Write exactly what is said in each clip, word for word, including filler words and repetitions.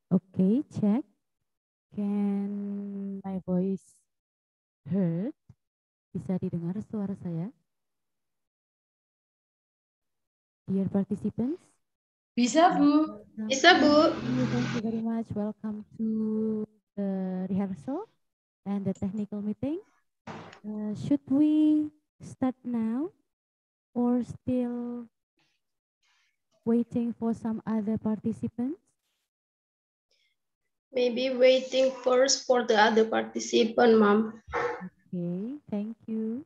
Okay, check. Can my voice heard? Bisa didengar suara saya? Dear participants, Bisa, Bu. welcome. Bisa, Bu. Thank you, thank you very much. Welcome to the rehearsal and the technical meeting. Uh, should we start now or still waiting for some other participants? Maybe waiting first for the other participant, Mom. Okay, thank you.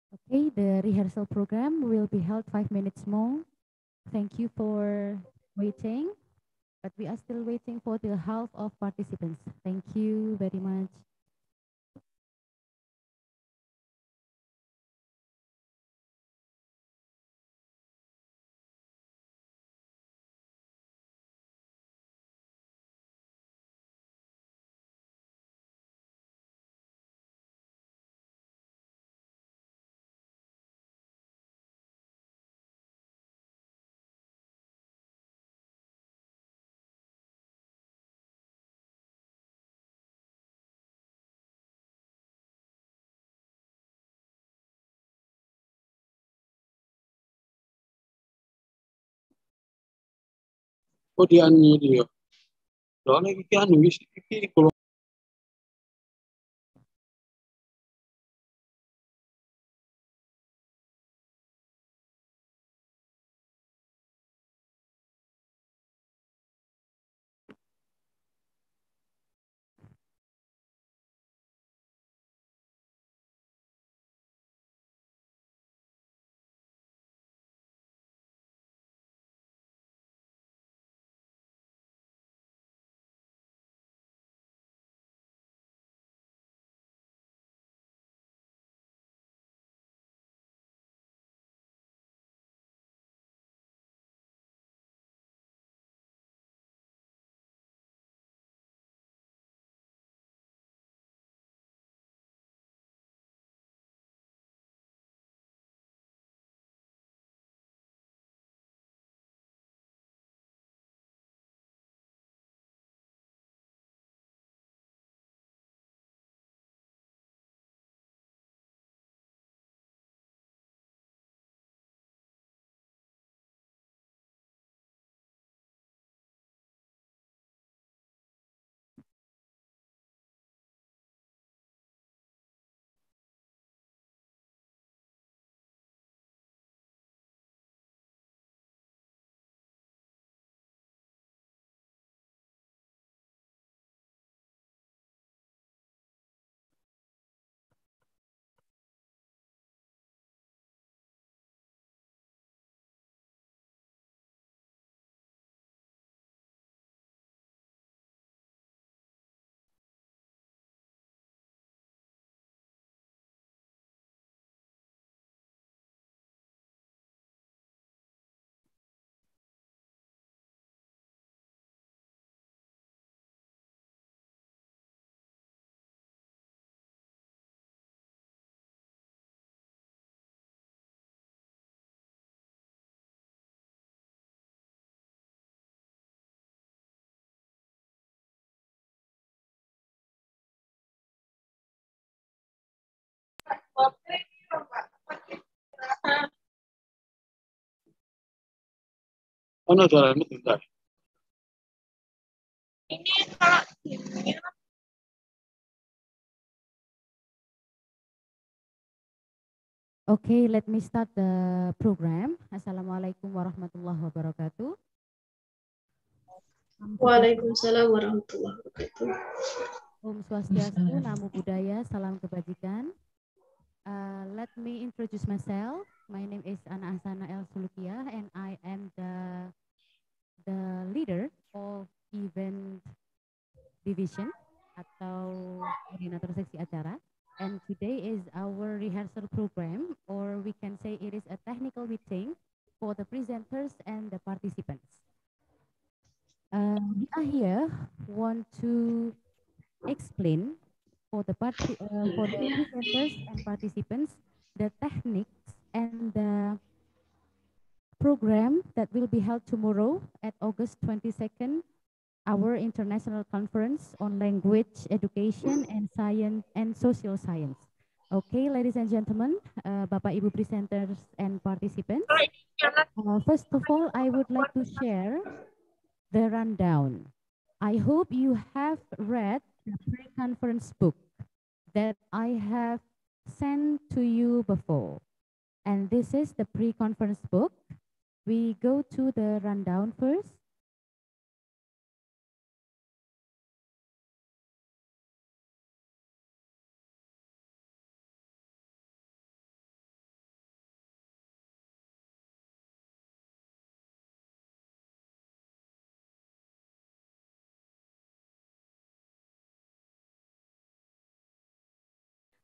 Okay, the rehearsal program will be held five minutes more. Thank you for waiting, but we are still waiting for the half of participants. Thank you very much. Oh di anu dia. Soalnya iki anu wis iki kalau mana caranya bentar. Okay, let me start the program. Assalamualaikum warahmatullahi wabarakatuh. Salam sejahtera. Waalaikumsalam warahmatullahi wabarakatuh. Om Swastiastu, Namo Buddhaya, Salam Kebajikan. Uh, let me introduce myself. My name is Ana Ahsana El Sulukia, and I am the the leader of event division atau koordinator seksi acara. And today is our rehearsal program, or we can say it is a technical meeting for the presenters and the participants. Uh, we are here want to explain for the party uh, for the presenters and participants the techniques and the program that will be held tomorrow at August twenty-second, our international conference on language education and science and social science. Okay, ladies and gentlemen, uh, Bapak Ibu presenters and participants. Uh, first of all, I would like to share the rundown. I hope you have read the pre-conference book that I have sent to you before. And this is the pre-conference book. We go to the rundown first.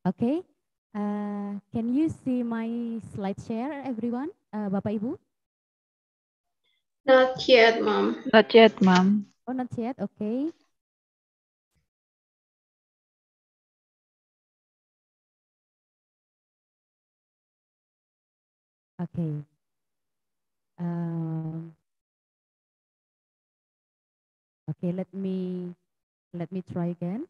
Okay. Uh, can you see my slide share, everyone? Uh, Bapak Ibu? Not yet, Mom. Not yet, Mom. Oh, not yet. Okay. Okay. Um, okay. Let me let me try again.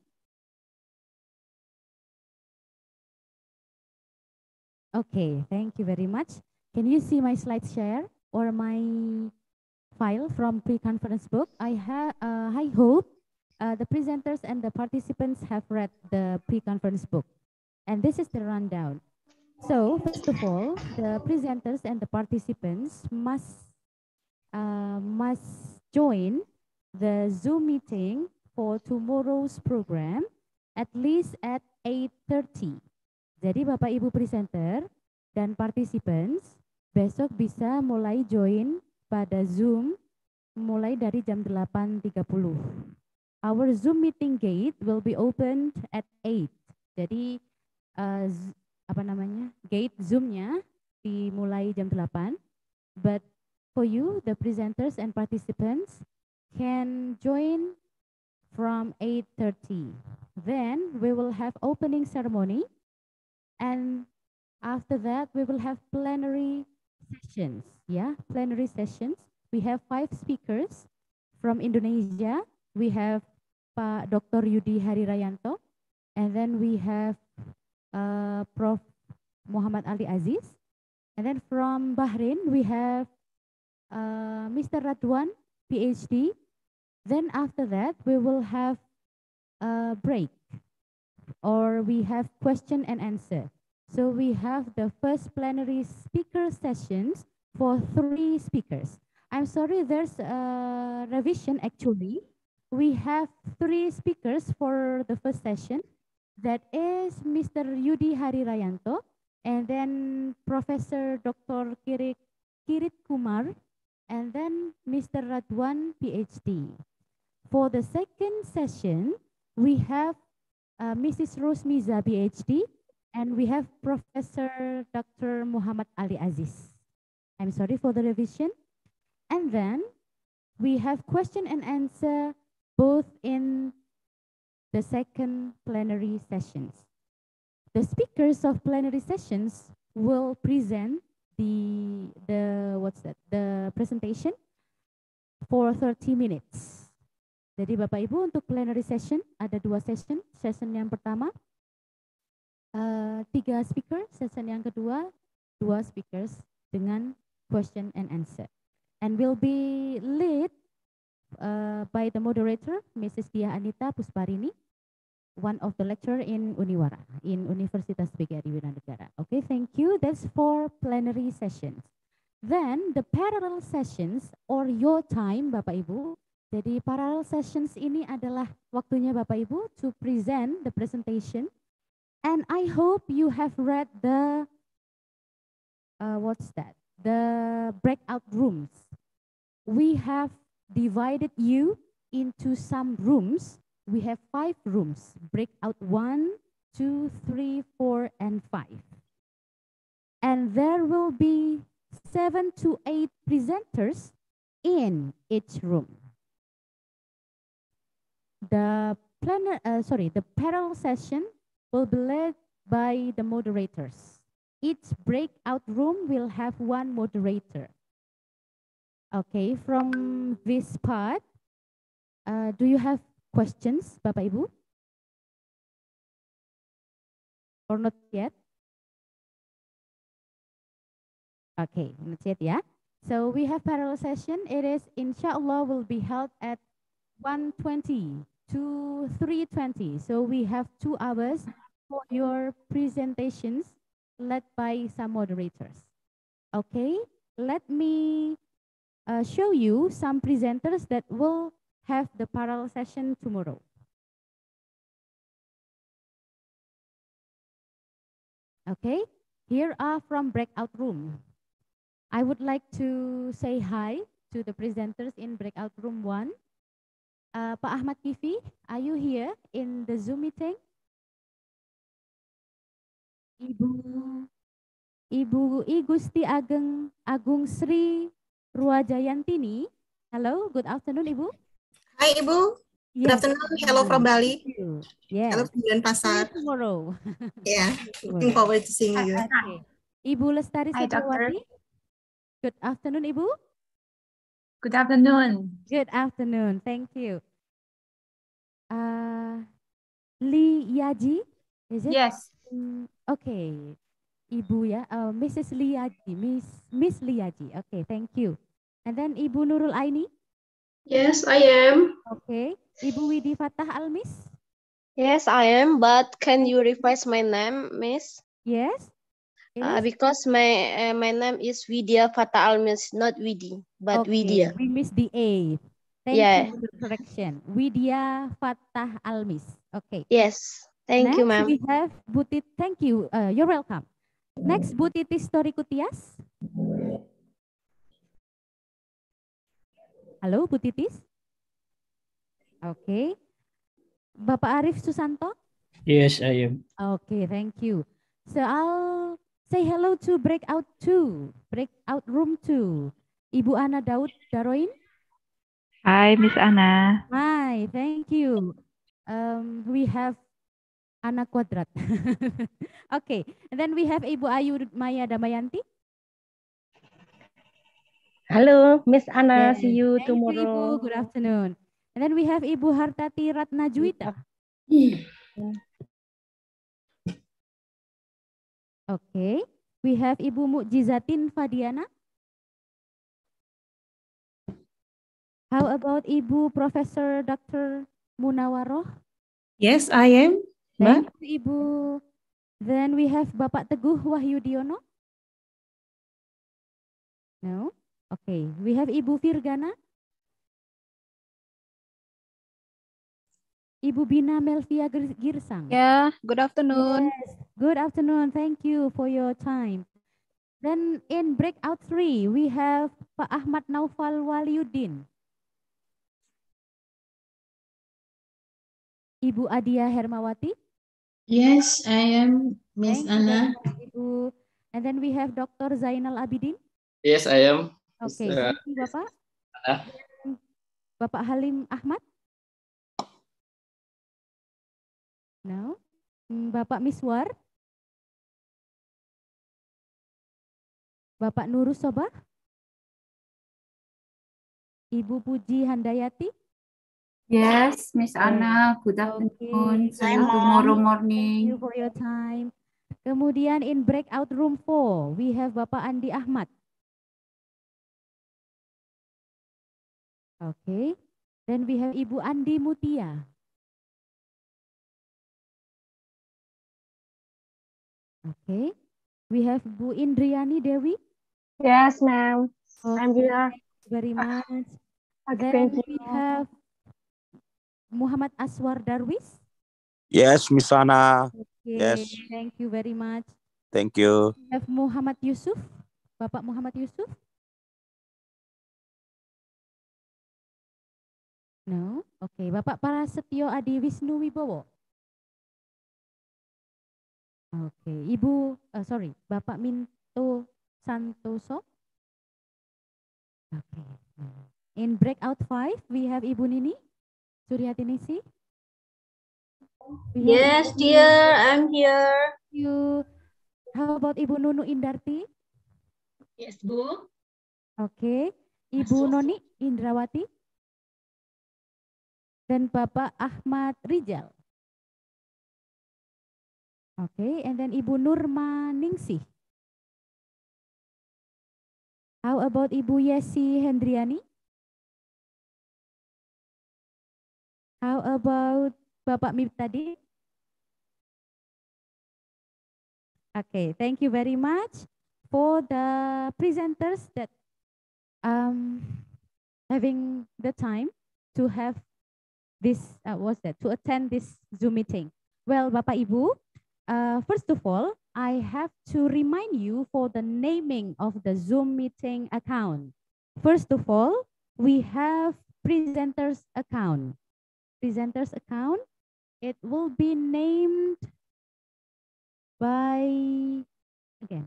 Okay. Thank you very much. Can you see my slide share or my file from pre-conference book? I have. Uh, I hope uh, the presenters and the participants have read the pre-conference book, and this is the rundown. So first of all, the presenters and the participants must uh, must join the Zoom meeting for tomorrow's program at least at eight thirty. Jadi Bapak Ibu presenter dan participants besok bisa mulai join pada Zoom mulai dari jam delapan tiga puluh. Our Zoom meeting gate will be opened at eight. Jadi uh, apa namanya? Gate Zoom-nya dimulai jam delapan. But for you, the presenters and participants can join from eight thirty. Then we will have opening ceremony, and after that we will have plenary sessions. Yeah, plenary sessions. We have five speakers from Indonesia. We have Pak Doctor Yudi Harirayanto, and then we have uh, Prof Muhammad Ali Aziz, and then from Bahrain we have uh, Mister Radwan, PhD. Then after that, we will have a break or we have question and answer. So we have the first plenary speaker sessions for three speakers. I'm sorry, there's a revision actually. We have three speakers for the first session. That is Mister Yudi Harirayanto, and then Professor Doctor Kirit, Kirit Kumar, and then Mister Radwan, PhD. For the second session, we have uh, Missus Rosmiza, PhD, and we have Professor Doctor Muhammad Ali Aziz. I'm sorry for the revision. And then we have question and answer both in the second plenary sessions. The speakers of plenary sessions will present the, the what's that, the presentation for thirty minutes. Jadi Bapak Ibu untuk plenary session ada dua session. Session yang pertama uh, tiga speaker, session yang kedua dua speakers dengan question and answer. And will be led uh, by the moderator, Missus Dia Anita Pusparini, one of the lecturer in Uniwara, in Universitas B G R I Wiranegara. Okay, thank you. That's for plenary sessions. Then the parallel sessions or your time, Bapak Ibu. Jadi parallel sessions ini adalah waktunya Bapak Ibu to present the presentation. And I hope you have read the, uh, what's that? The breakout rooms. We have divided you into some rooms. We have five rooms, breakout one, two, three, four, and five. And there will be seven to eight presenters in each room. The planner, uh, sorry, the parallel session will be led by the moderators. Each breakout room will have one moderator. Okay, from this part, uh, do you have questions, Bapak Ibu? Or not yet? Okay, not yet, yeah. So we have parallel session. It is, inshallah, will be held at one twenty to three twenty. So we have two hours for your presentations led by some moderators. Okay, let me uh, show you some presenters that will have the parallel session tomorrow. Okay, here are from breakout room. I would like to say hi to the presenters in breakout room one. Uh, Pak Ahmad Kifi, are you here in the Zoom meeting? Ibu Ibu I Gusti Ageng Agung Sri Ruajayantini. Hello, good afternoon, Ibu. Hi, Ibu. Good Yes. afternoon. Hello from Bali. Thank you. Yes. Hello from See you Denpasar. tomorrow. Yeah, looking forward to seeing you. Okay. Ibu Lestari Hi, Doctor. Setiawati. Good afternoon, Ibu. Good afternoon. Good afternoon. Thank you. Uh, Lee Yaji, is it? Yes. Mm, okay. Ibu ya, uh, Missus Liaji, Miss Miss Liaji. Okay, thank you. And then Ibu Nurul Aini. Yes, I am. Okay. Ibu Widi Fatah Almis. Yes, I am, but can you revise my name, Miss? Yes. It Uh, is? because my uh, my name is Widya Fata Almis, not Widi, but Okay, Widya. we missed the A. Thank Yeah. you for the correction. Widya Fatah Almis. Okay. Yes. Thank you, Next ma'am. we have Butit. Thank you. Uh, you're welcome. Next, Butitis Torikutias. Halo, Butitis. Okay. Bapak Arif Susanto. Yes, I am. Okay, thank you. So I'll say hello to breakout two, breakout room two. Ibu Ana Daud Daroin. Hi, Miss Ana. Hi, thank you. Um, we have Ana Quadrat. Okay, and then we have Ibu Ayu Maya Damayanti. Hello, Miss Ana. Yes, See you thank tomorrow. you, Ibu. Good afternoon. And then we have Ibu Hartati Ratna Juwita. Okay, we have Ibu Mukjizatin Fadiana. How about Ibu Profesor Doctor Munawaroh? Yes, I am. Thank Mbak. you, Ibu. Then we have Bapak Teguh Wahyudiono. No? Okay, we have Ibu Virgana. Ibu Bina Melvia Girsang. Yeah, good afternoon. Yes, good afternoon. Thank you for your time. Then in breakout three, we have Pak Ahmad Naufal Waliuddin. Ibu Adia Hermawati. Yes, I am, Miss Thank you very Anna. much, Ibu. And then we have Doctor Zainal Abidin. Yes, I am. Okay, Uh, thank you, Bapak. Anna. Dan Bapak Halim Ahmad. No. Hmm, Bapak Miswar. Bapak Nurus Sobah. Ibu Puji Handayati. Yes, Miss Anna. Good afternoon. Okay, See you tomorrow morning. thank you for your time. Kemudian in breakout room four, we have Bapak Andi Ahmad. Okay, then we have Ibu Andi Mutia. Okay, we have Bu Indriani Dewi. Yes, ma'am. Okay, I'm here. thank you very much. Okay, Then thank we you. have Muhammad Aswar Darwis. Yes, Miss Ana. Okay, Yes, thank you very much. thank you. We have Muhammad Yusuf. Bapak Muhammad Yusuf. No, oke. Okay. Bapak Prasetyo Adi Wisnu Wibowo. Oke, okay. Ibu, uh, sorry, Bapak Minto Santoso. Oke. Okay. In breakout five, we have Ibu Nini Suryatinisi. Yes, dear, I'm here. You. How about Ibu Nunu Indarti? Yes, Bu. Oke, okay. Ibu Noni Indrawati. Dan Bapak Ahmad Rijal. Oke, okay. And then Ibu Nurma Ningsih. How about Ibu Yesi Hendriani? How about Bapak Miftadi? Okay, thank you very much for the presenters that um having the time to have this uh, what's that to attend this Zoom meeting. Well, Bapak Ibu, uh, first of all, I have to remind you for the naming of the Zoom meeting account. First of all, we have presenters account. Presenters account, it will be named by, again.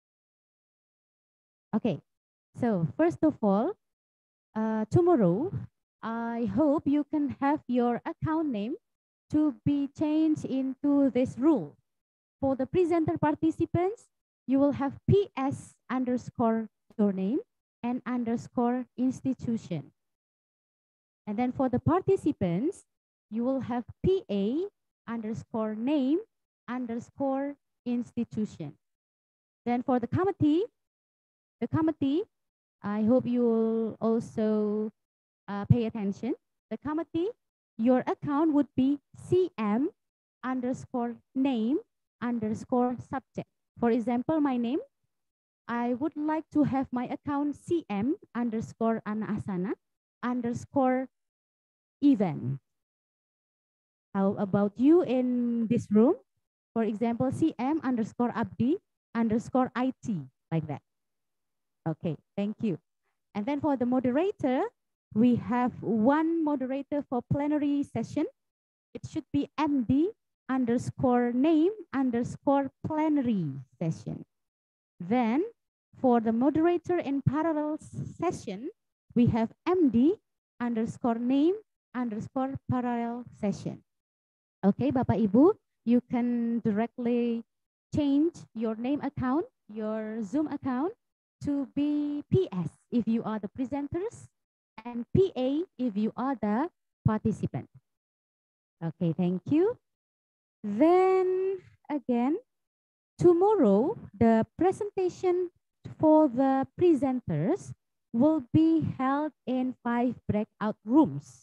Okay, so first of all, uh, tomorrow, I hope you can have your account name to be changed into this rule. For the presenter participants, you will have P S underscore your name and underscore institution. And then for the participants, you will have P A underscore name underscore institution. Then for the committee, the committee, I hope you will also uh, pay attention. The committee, your account would be C M underscore name underscore subject. For example, my name, I would like to have my account C M underscore Ana Asana underscore event. How about you in this room? For example, C M underscore Abdi underscore I T, like that. Okay, thank you. And then for the moderator, we have one moderator for plenary session. It should be M D underscore name underscore plenary session. Then for the moderator in parallel session, we have M D underscore name underscore parallel session. Okay, Bapak Ibu, you can directly change your name account, your Zoom account to be P S if you are the presenters and P A if you are the participant. Okay, thank you. Then again, tomorrow the presentation for the presenters will be held in five breakout rooms.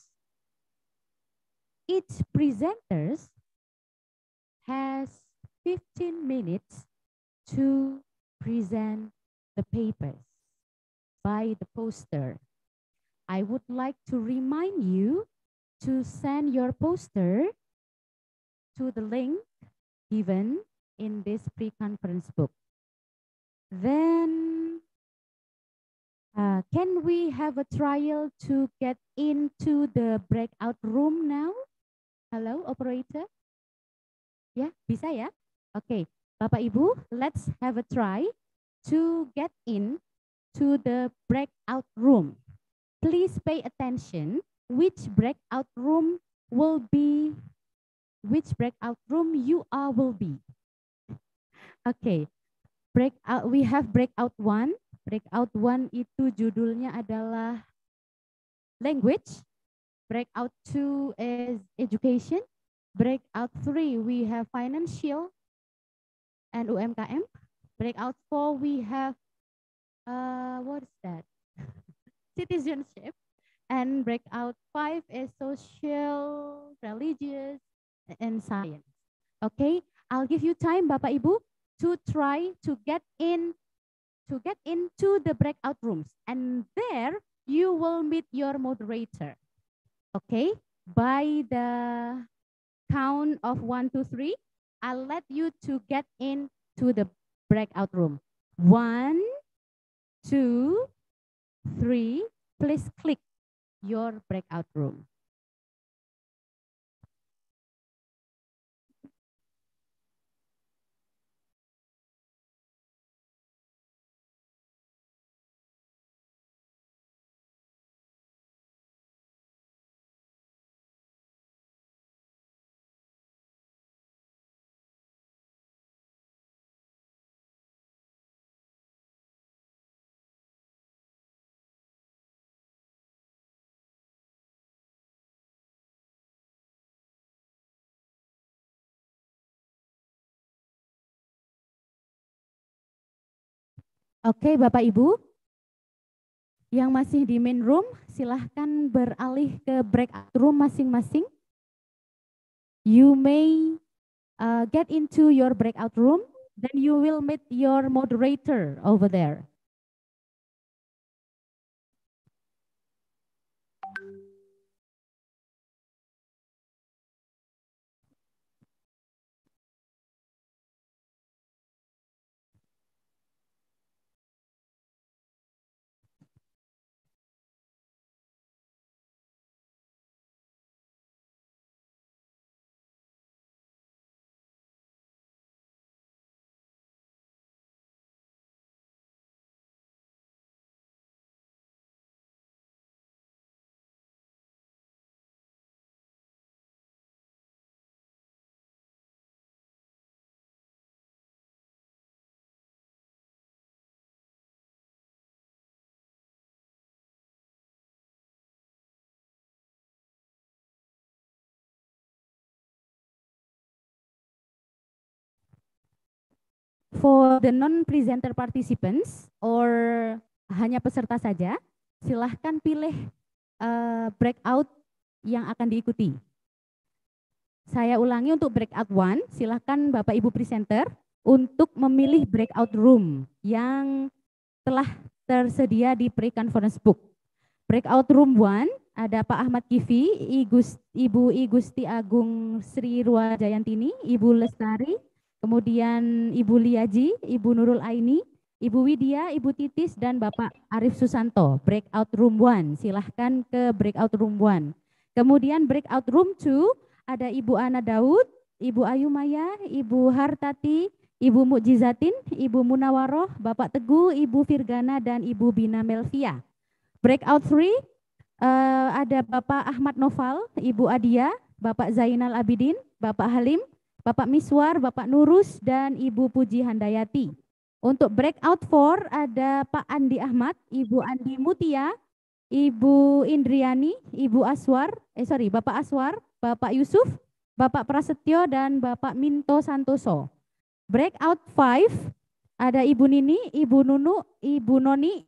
Each presenters has fifteen minutes to present the papers by the poster. I would like to remind you to send your poster to the link given in this pre-conference book. Then uh, can we have a trial to get into the breakout room now? Hello, operator? Ya, bisa ya? Oke, Bapak Ibu, let's have a try to get in to the breakout room. Please pay attention which breakout room will be, which breakout room you are will be. Okay, breakout, we have breakout one. Breakout one itu judulnya adalah language. Breakout two is education. Breakout three, we have financial and U M K M. Breakout four, we have, uh, what is that? Citizenship. And breakout five is social, religious, and science. Okay, I'll give you time, Bapak Ibu, to try to get in, to get into the breakout rooms. And there you will meet your moderator. Okay, by the count of one, two, three, I'll let you to get into the breakout room. One, two, three, please click your breakout room. Oke, Bapak Ibu, yang masih di main room, silahkan beralih ke breakout room masing-masing. You may uh, get into your breakout room, then you will meet your moderator over there. For the non-presenter participants or hanya peserta saja, silahkan pilih uh, breakout yang akan diikuti. Saya ulangi untuk breakout one, silahkan Bapak Ibu presenter untuk memilih breakout room yang telah tersedia di pre-conference book. Breakout room one ada Pak Ahmad Kifi, Ibu I Gusti Agung Sri Rua Jayantini, Ibu Lestari, kemudian Ibu Liaji, Ibu Nurul Aini, Ibu Widya, Ibu Titis, dan Bapak Arif Susanto. Breakout room one, silahkan ke breakout room one. Kemudian breakout room two ada Ibu Ana Daud, Ibu Ayu Maya, Ibu Hartati, Ibu Mukjizatin, Ibu Munawaroh, Bapak Teguh, Ibu Firgana, dan Ibu Bina Melvia. Breakout three uh, ada Bapak Ahmad Noval, Ibu Adia, Bapak Zainal Abidin, Bapak Halim, Bapak Miswar, Bapak Nurus, dan Ibu Puji Handayati. Untuk breakout four ada Pak Andi Ahmad, Ibu Andi Mutia, Ibu Indriani, Ibu Aswar, eh sorry, Bapak Aswar, Bapak Yusuf, Bapak Prasetyo, dan Bapak Minto Santoso. Breakout five ada Ibu Nini, Ibu Nunu, Ibu Noni,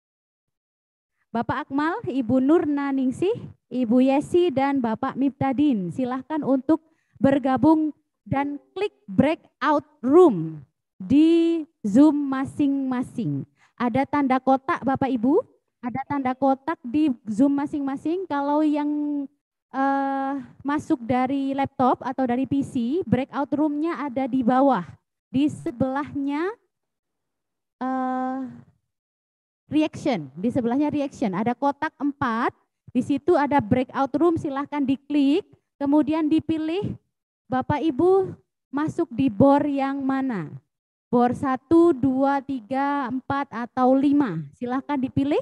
Bapak Akmal, Ibu Nurna Ningsih, Ibu Yesi, dan Bapak Miftadin. Silahkan untuk bergabung dan klik breakout room di Zoom masing-masing. Ada tanda kotak Bapak Ibu, ada tanda kotak di Zoom masing-masing. Kalau yang uh, masuk dari laptop atau dari P C, breakout room-nya ada di bawah. Di sebelahnya uh, reaction, di sebelahnya reaction. Ada kotak empat, di situ ada breakout room, silahkan diklik, kemudian dipilih Bapak Ibu masuk di bor yang mana. Bor satu, dua, tiga, empat, atau lima. Silahkan dipilih.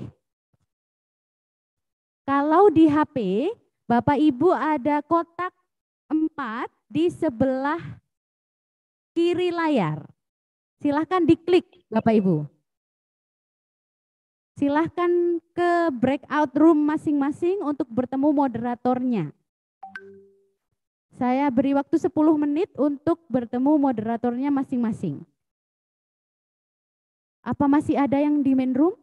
Kalau di H P, Bapak Ibu ada kotak empat di sebelah kiri layar. Silahkan diklik Bapak Ibu. Silahkan ke breakout room masing-masing untuk bertemu moderatornya. Saya beri waktu sepuluh menit untuk bertemu moderatornya masing-masing. Apa masih ada yang di main room?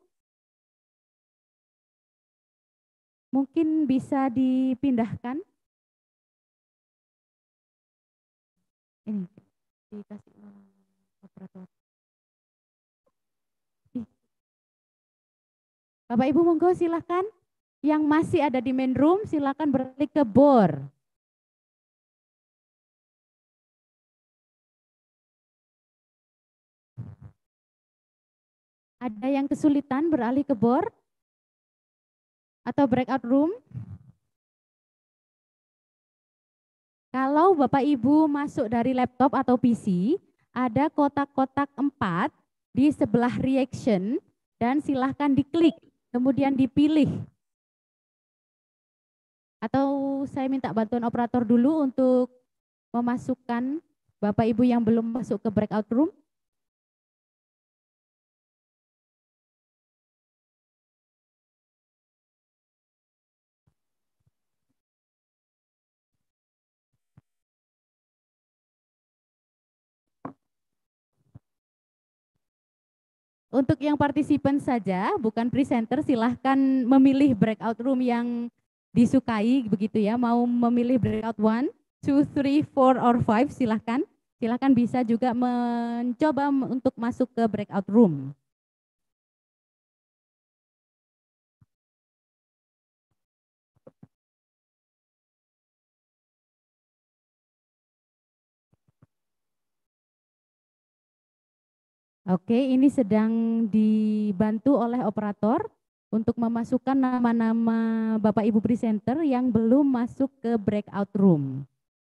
Mungkin bisa dipindahkan. Ini dikasih operator. Bapak Ibu monggo silahkan. Yang masih ada di main room silahkan berklik ke bor. Ada yang kesulitan beralih ke bor atau breakout room? Kalau Bapak Ibu masuk dari laptop atau P C, ada kotak-kotak empat di sebelah reaction dan silahkan diklik, kemudian dipilih. Atau saya minta bantuan operator dulu untuk memasukkan Bapak Ibu yang belum masuk ke breakout room. Untuk yang partisipan saja, bukan presenter, silahkan memilih breakout room yang disukai begitu ya. Mau memilih breakout one, two, three, four, or five, silahkan. Silahkan bisa juga mencoba untuk masuk ke breakout room. Oke, ini sedang dibantu oleh operator untuk memasukkan nama-nama Bapak Ibu presenter yang belum masuk ke breakout room.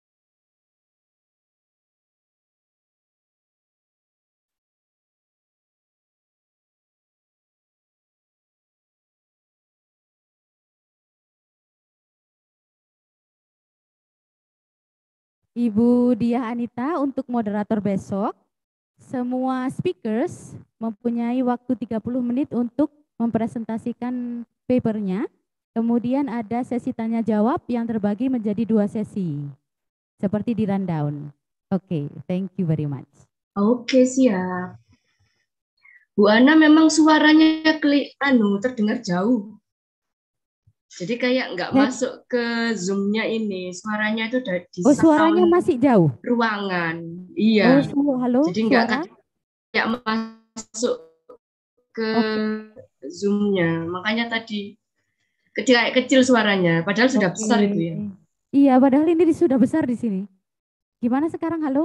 Ibu Diah Anita untuk moderator besok. Semua speakers mempunyai waktu tiga puluh menit untuk mempresentasikan papernya. Kemudian ada sesi tanya jawab yang terbagi menjadi dua sesi. Seperti di rundown. Oke, okay, thank you very much. Oke, siap. Bu Ana memang suaranya kli, anu terdengar jauh. Jadi kayak nggak Cek. masuk ke Zoom-nya ini. Suaranya itu udah di Oh, suaranya sound masih jauh. ruangan. Oh, Iya. su- halo, Jadi nggak suara. kayak masuk ke Oke. Zoom-nya. Makanya tadi kecil kayak kecil suaranya. Padahal sudah Oke. besar itu ya. Iya, padahal ini sudah besar di sini. Gimana sekarang? Halo?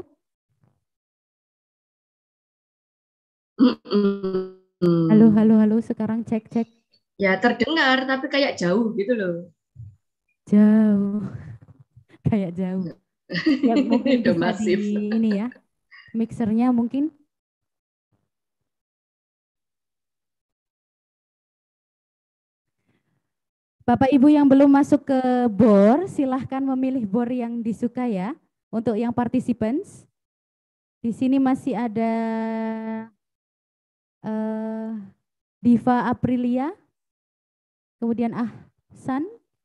Mm-mm. Halo, halo, halo. Sekarang cek, cek. Ya terdengar tapi kayak jauh gitu loh. Jauh. Kayak jauh. Ya, mungkin Udah bisa masif. di ini ya. Mixernya mungkin. Bapak Ibu yang belum masuk ke bor, silahkan memilih bor yang disuka ya. Untuk yang participants, di sini masih ada uh, Diva Aprilia, kemudian Ahsan.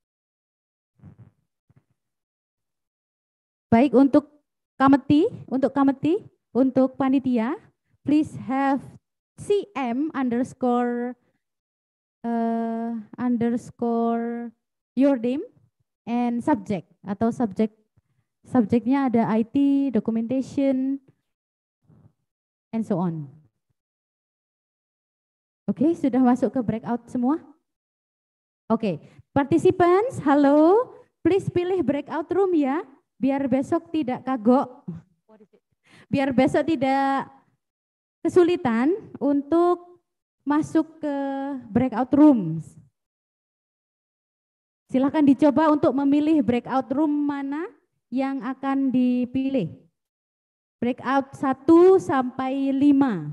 Baik, untuk Kameti, untuk Kameti, untuk panitia, please have C M underscore uh, underscore your name and subject atau subject subjeknya ada I T, documentation, and so on. Oke, okay, sudah masuk ke breakout semua? Oke, okay. Participants, halo, please pilih breakout room ya, biar besok tidak kagok, biar besok tidak kesulitan untuk masuk ke breakout rooms. Silahkan dicoba untuk memilih breakout room mana yang akan dipilih. Breakout satu sampai lima.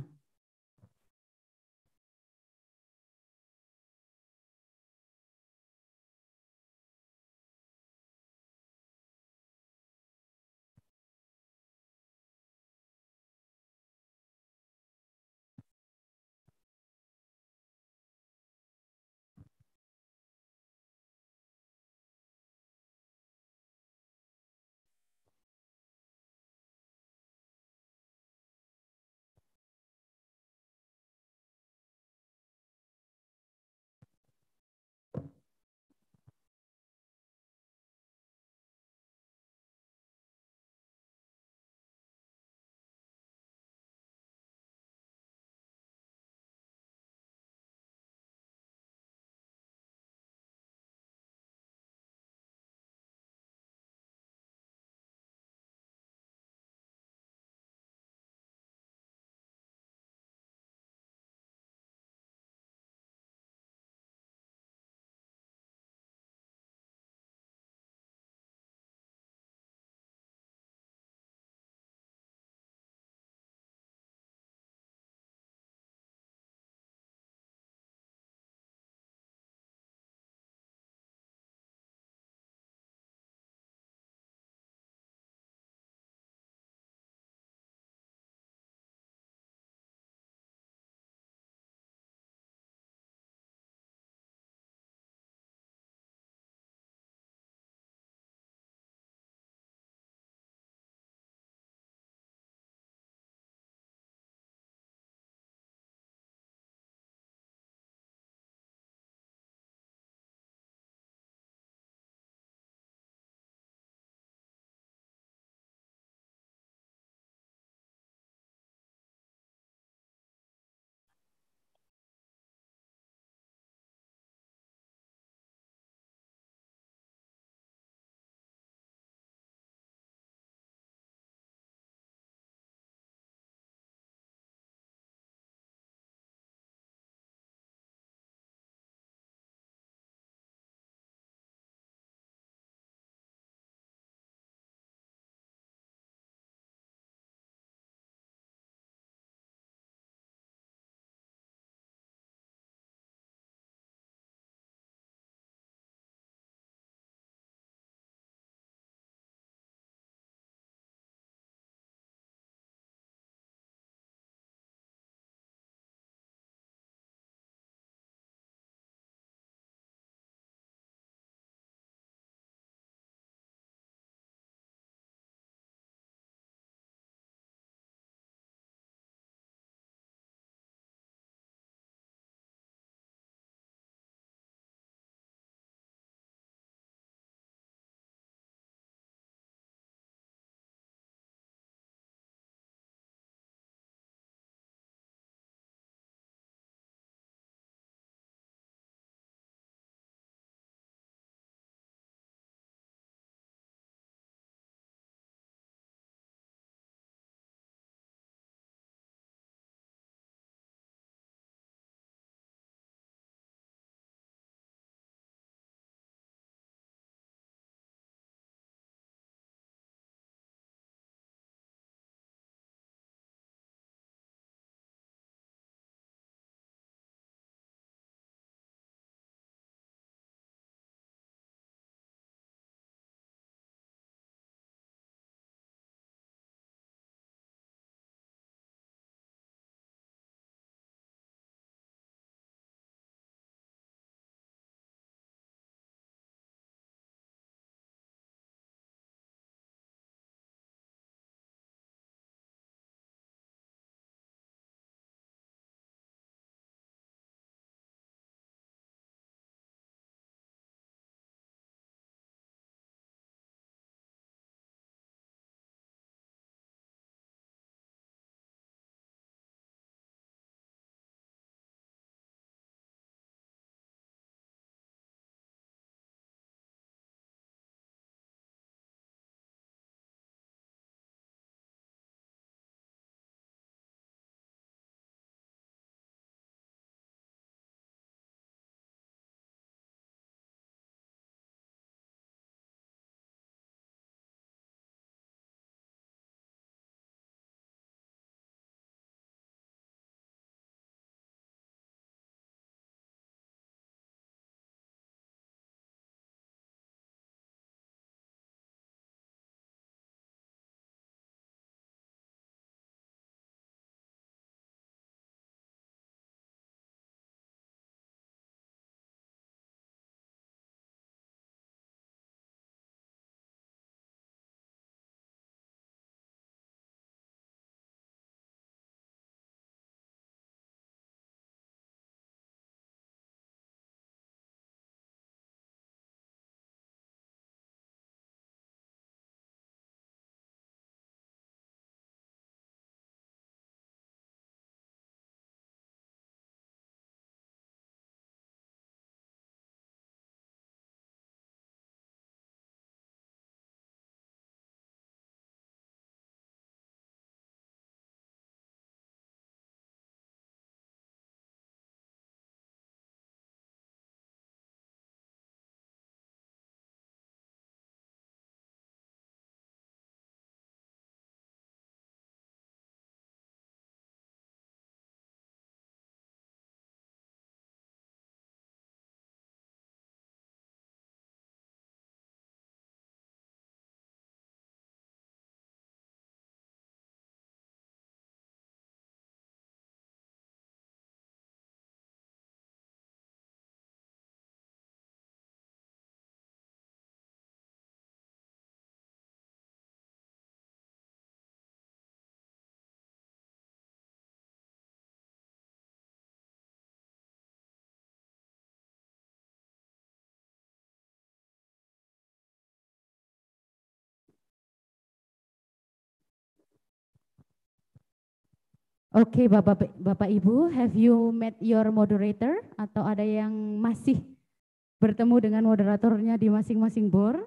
Oke, Bapak Bapak Ibu, have you met your moderator atau ada yang masih bertemu dengan moderatornya di masing-masing board?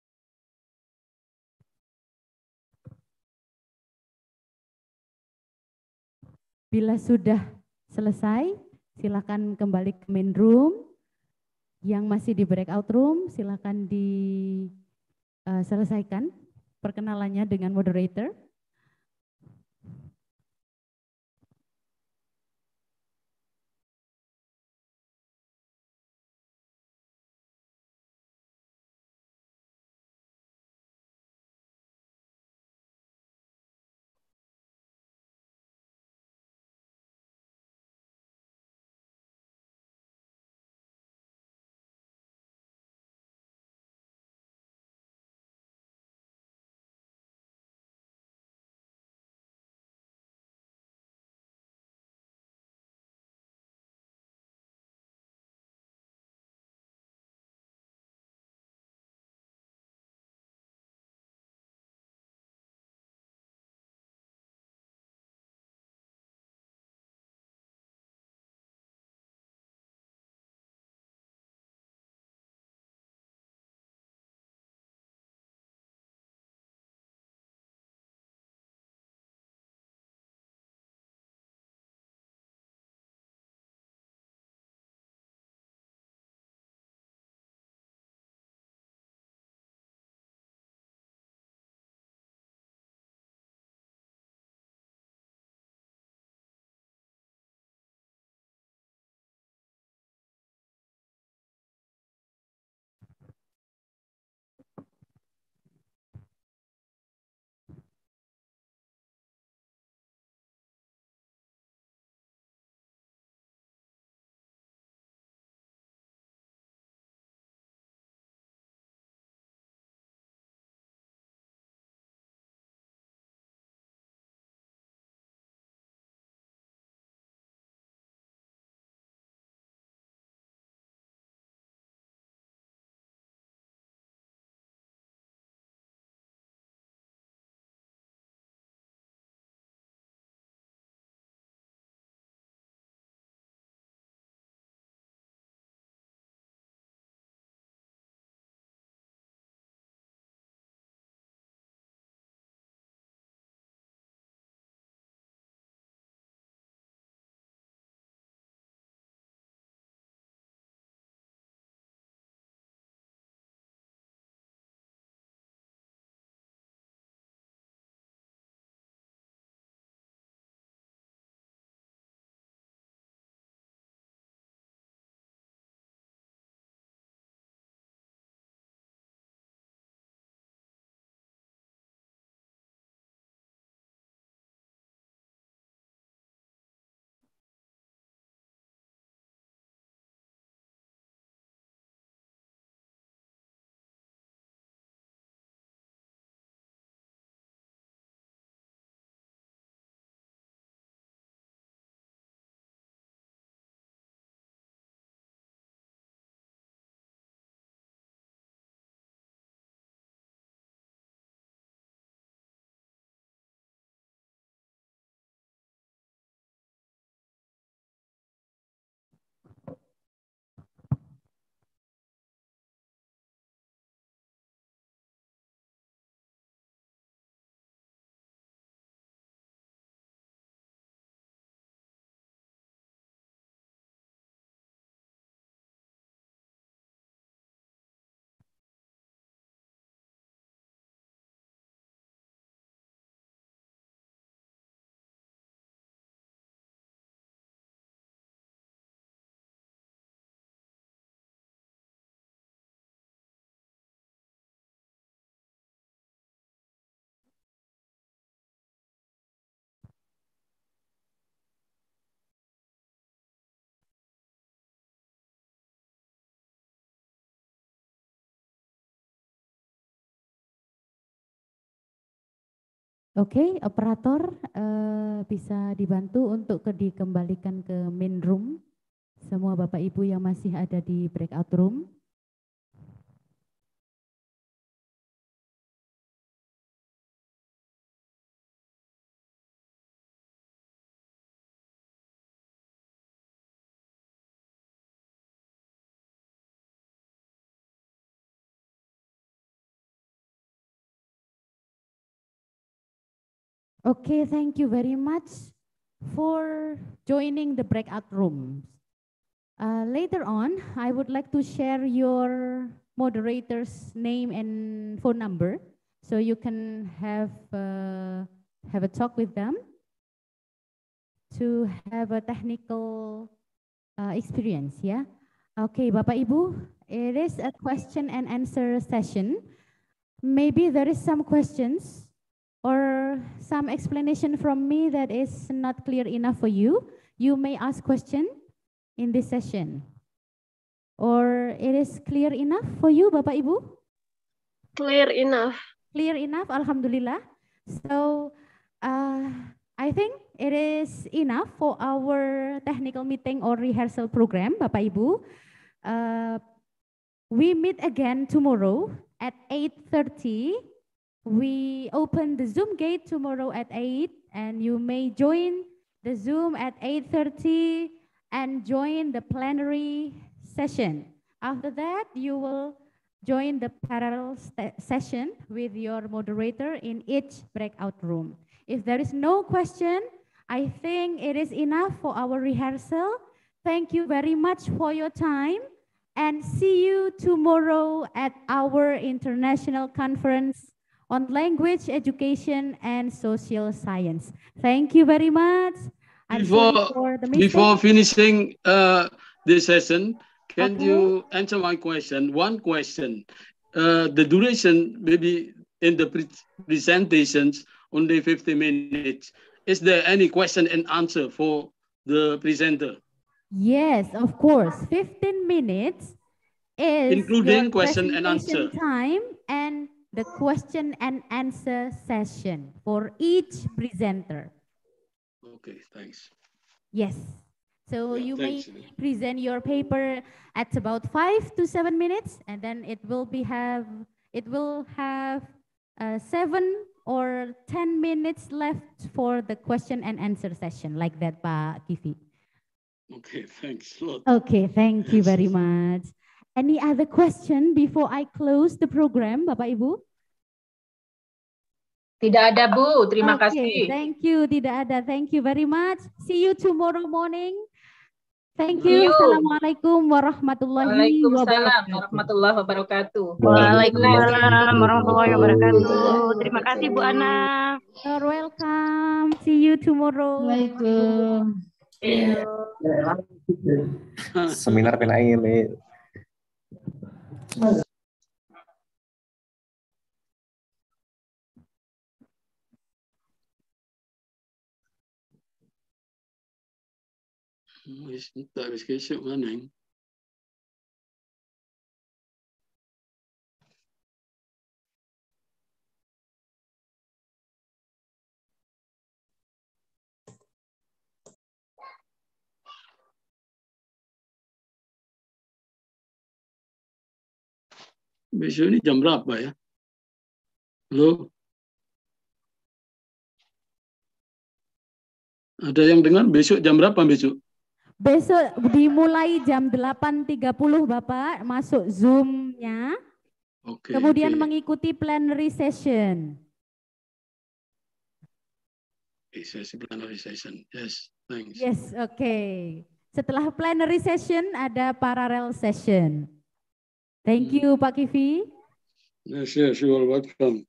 Bila sudah selesai, silakan kembali ke main room. Yang masih di breakout room, silakan diselesaikan perkenalannya dengan moderator. Oke, operator eh, bisa dibantu untuk ke dikembalikan ke main room. Semua Bapak Ibu yang masih ada di breakout room. Okay, thank you very much for joining the breakout rooms. Uh, later on, I would like to share your moderator's name and phone number so you can have uh, have a talk with them to have a technical uh, experience, yeah. Okay, Bapak Ibu, it is a question and answer session. Maybe there is some questions or some explanation from me that is not clear enough for you. You may ask question in this session. Or it is clear enough for you, Bapak Ibu? Clear enough. Clear enough, Alhamdulillah. So uh, I think it is enough for our technical meeting or rehearsal program, Bapak Ibu. Uh, we meet again tomorrow at eight thirty. We open the Zoom gate tomorrow at eight, and you may join the Zoom at eight thirty and join the plenary session. After that, you will join the parallel session with your moderator in each breakout room. If there is no question, I think it is enough for our rehearsal. Thank you very much for your time, and see you tomorrow at our international conference on language education and social science. Thank you very much. I'm Before, sorry for the mistake. before finishing uh, this session, can Okay. you answer my question? One question. Uh, the duration, maybe in the pre presentations, only fifty minutes. Is there any question and answer for the presenter? Yes, of course. fifteen minutes is Including your question and presentation answer. time and the question and answer session for each presenter. Okay, thanks. Yes. So Yeah, you thanks. may present your paper at about five to seven minutes, and then it will be have it will have uh, seven or ten minutes left for the question and answer session, like that, Pak Kivi. Okay, thanks a lot. Okay, thank you very much. Any other question before I close the program, Bapak Ibu? Tidak ada, Bu. Terima Okay, kasih. thank you. Tidak ada. Thank you very much. See you tomorrow morning. Thank See you. you. Assalamualaikum warahmatullahi Waalaikumsalam wabarakatuh. warahmatullahi wabarakatuh. Waalaikumsalam warahmatullahi wabarakatuh. Terima kasih Bu Ana. You're welcome. See you tomorrow. Waalaikumsalam. Seminar P N A I ini. Wis entek wis kesuk maneng. Besok ini jam berapa ya? Halo? Ada yang dengar besok jam berapa besok? Besok dimulai jam delapan tiga puluh Bapak, masuk Zoom-nya. Oke. Kemudian oke. mengikuti plenary session. Okay, sesi plenary session. Yes, thanks. Yes, oke. Okay. Setelah plenary session ada parallel session. Thank you Pak Kivi. Yes, yes, you are welcome.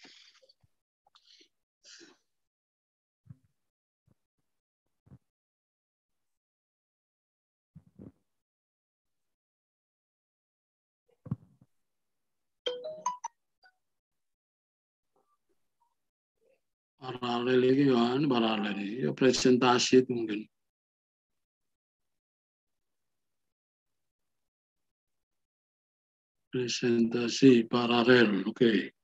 Paralel ini kan, paralel ini ya presentasi itu mungkin. Presentasi paralel, oke. Okay.